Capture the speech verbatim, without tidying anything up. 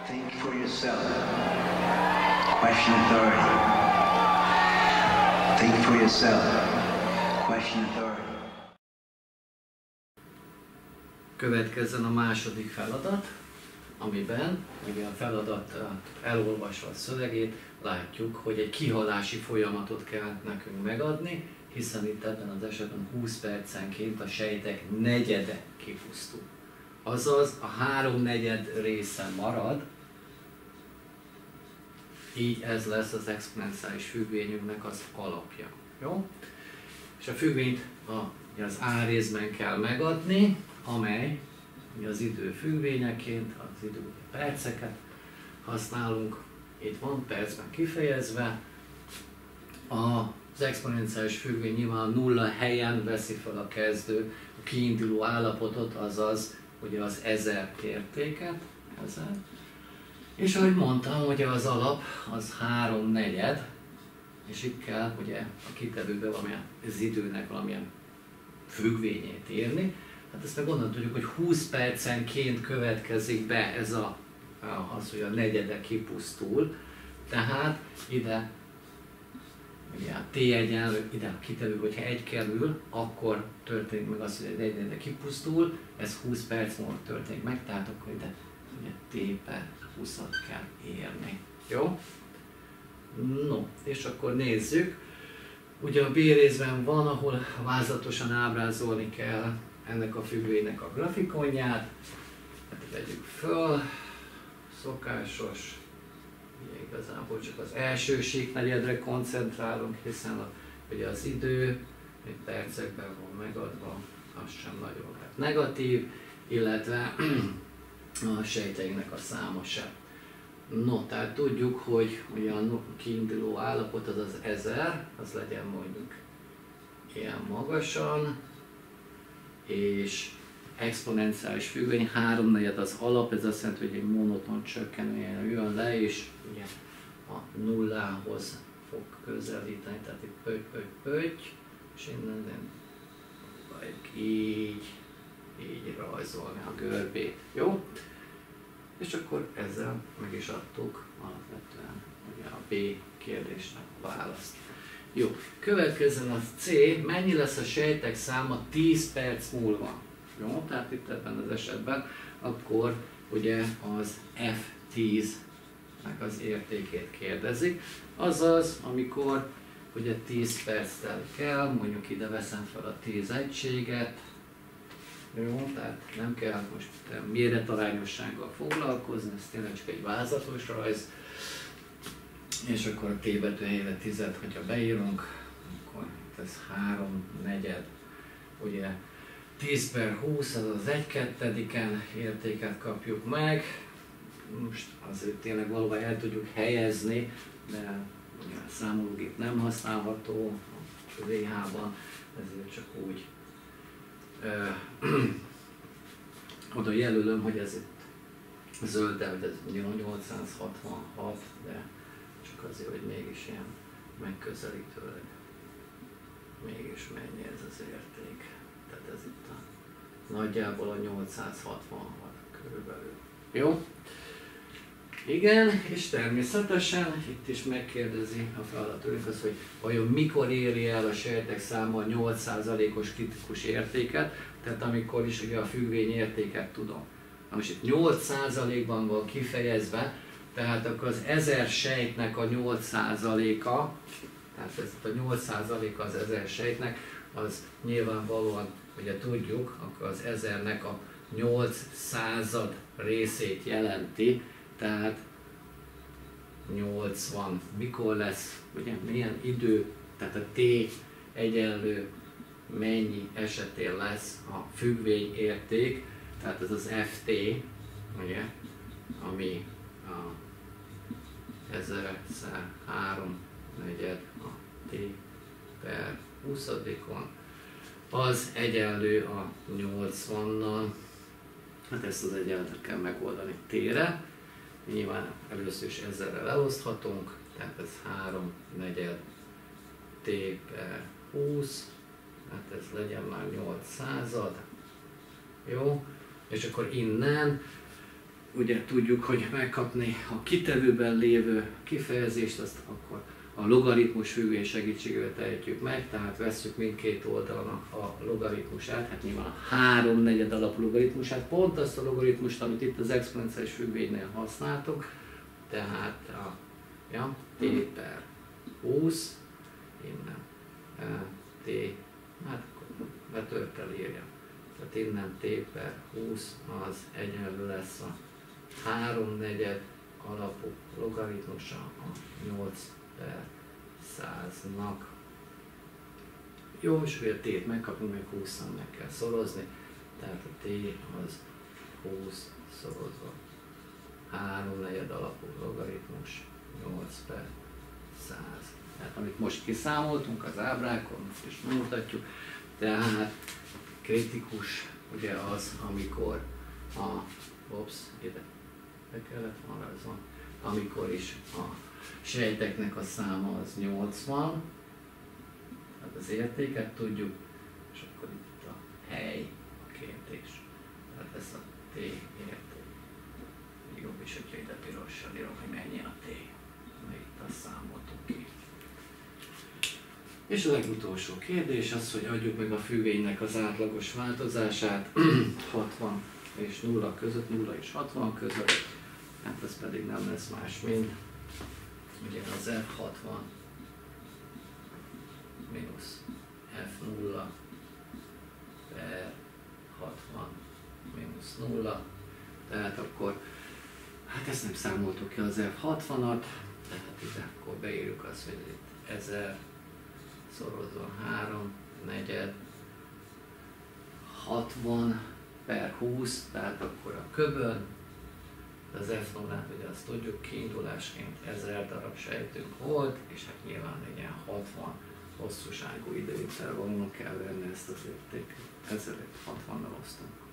Think for yourself. Question authority. Think for yourself. Question authority. Következzen a második feladat, amiben ugye a feladat elolvasva a szövegét látjuk, hogy egy kihalási folyamatot kell nekünk megadni, hiszen itt ebben az esetben húsz percenként a sejtek negyede kipusztul. Azaz a háromnegyed része marad, így ez lesz az exponenciális függvényünknek az alapja. Jó? És a függvényt a, az A részben kell megadni, amely az idő függvényeként, az idő perceket használunk, itt van percben kifejezve. Az exponenciális függvény nyilván a nulla helyen veszi fel a kezdő a kiinduló állapotot, azaz ugye az ezer értéket, ezer. És ahogy mondtam, ugye az alap az háromnegyed, és itt kell ugye a kitevőbe valamilyen, az időnek valamilyen függvényét írni. Hát ezt meg onnan tudjuk, hogy húsz percenként következik be ez a, az, hogy a negyede kipusztul. Tehát ide ugye a t egyenlő, ide a kitevő, hogyha egy kerül, akkor történik meg az, hogy egy negyede kipusztul, ez húsz perc múlva történik meg, tehát akkor ide ugye t per húszat kell érni. Jó? No, és akkor nézzük. Ugye a B részben van, ahol vázlatosan ábrázolni kell ennek a függvénynek a grafikonját. Hát vegyük föl, szokásos, ugye igazából csak az első síknegyedre koncentrálunk, hiszen a, ugye az idő egy percekben van megadva, az sem nagyon lehet negatív, illetve a sejteinknek a száma sem. No, tehát tudjuk, hogy ugye a kiinduló állapot az az ezer, az legyen mondjuk ilyen magasan, és exponenciális függvény, háromnegyed az alap, ez azt jelenti, hogy egy monoton csökkenően jön le, és ugye a nullához fog közelíteni, tehát itt pöty, pöty, pöty, és innen így, így rajzolni a görbét, jó? És akkor ezzel meg is adtuk alapvetően ugye a B kérdésnek a választ. Jó, következzen a C, mennyi lesz a sejtek száma tíz perc múlva? Jó, tehát itt ebben az esetben akkor ugye az F tíznek az értékét kérdezik, azaz amikor ugye tíz perc telik el, mondjuk ide veszem fel a tíz egységet, jó, tehát nem kell most méretarányossággal foglalkozni, ez tényleg csak egy vázlatos rajz, és akkor a T betű helyére tízet, hogyha beírunk, akkor ez háromnegyed, ugye tíz per húsz, az az egy kettediken értéket kapjuk meg, most azért tényleg valóban el tudjuk helyezni, de ugye a számológép nem használható a vé há-ban, ezért csak úgy ö, oda jelölöm, hogy ez itt zöld, de hogy ez nyolcszázhatvanhat, de csak azért, hogy mégis ilyen megközelítőleg mégis mennyi ez az érték. Tehát ez itt a, nagyjából a nyolcszázhatvanhat körülbelül. Jó? Igen, és természetesen itt is megkérdezi a feladatőrünk az, hogy vajon mikor éri el a sejtek száma a nyolc százalékos kritikus értéket, tehát amikor is ugye a függvény értéket tudom. Na most itt nyolc százalékban van kifejezve, tehát akkor az ezer sejtnek a nyolc százaléka, tehát ez a nyolc százaléka az ezer sejtnek, az nyilvánvalóan, ugye tudjuk, akkor az ezernek a nyolc század részét jelenti, tehát nyolcvan. Mikor lesz, ugye milyen idő, tehát a T egyenlő mennyi esetén lesz a függvény érték, tehát ez az F T, ugye, ami a ezerszer háromnegyed a T per huszadikon, az egyenlő a nyolcvannal, hát ezt az egyenletet kell megoldani T-re, nyilván először is ezerrel eloszthatunk, tehát ez háromnegyed T per húsz, hát ez legyen már nyolc század, jó, és akkor innen ugye tudjuk, hogy megkapni a kitevőben lévő kifejezést, azt akkor a logaritmus függvény segítségével tehetjük meg, tehát vesszük mindkét oldalon a logaritmusát, hát nyilván a háromnegyed alapú logaritmusát, pont azt a logaritmust, amit itt az exponenciális függvénynél használtok, tehát a ja, t per húsz, innen e, t, hát akkor betörtel írja. Tehát innen t per húsz az egyenlő lesz a háromnegyed alapú logaritmusa a nyolc per száznak. Jó, és hogy a t-t megkapunk, meg hússzal meg kell szorozni, tehát a t az húsz szorozva háromnegyed alapú logaritmus nyolc per száz. Tehát amit most kiszámoltunk az ábrákon, most is mutatjuk, tehát kritikus ugye az, amikor a, ops, ide be kellett volna rajzolni, amikor is a sejteknek a száma az nyolcvan, tehát az értéket tudjuk, és akkor itt a hely, a kérdés. Tehát ez a t érték. Jobb is, hogyha ide pirossal írom, hogy mennyi a t, mert itt azt számoltuk ki. És a legutolsó kérdés az, hogy adjuk meg a függvénynek az átlagos változását hatvan és nulla között, nulla és hatvan között, hát ez pedig nem lesz más, mint ugye az f hatvan mínusz f nulla per hatvan mínusz nulla, tehát akkor, hát ezt nem számoltuk ki az f hatvanat, tehát ide akkor beírjuk azt, hogy itt ezer szorozva három negyed hatvan per húsz, tehát akkor a köbön, az f nullát ugye azt tudjuk, kiindulásként ezer darab sejtünk volt, és hát nyilván egy ilyen hatvan hosszúságú időintervallumnak kell venni ezt az értéket, ezért hatvannal osztunk.